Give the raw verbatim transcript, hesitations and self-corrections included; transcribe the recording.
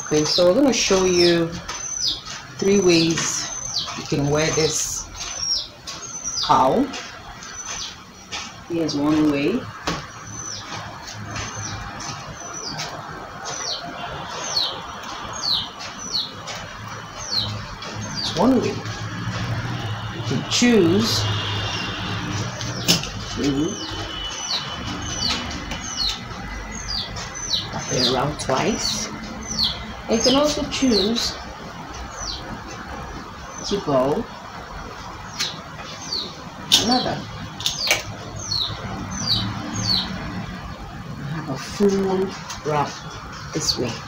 Okay, so we're going to show you three ways you can wear this cowl. Here's one way. It's one way. You can choose to wrap it around twice. You can also choose to go another. Have a full wrap this way.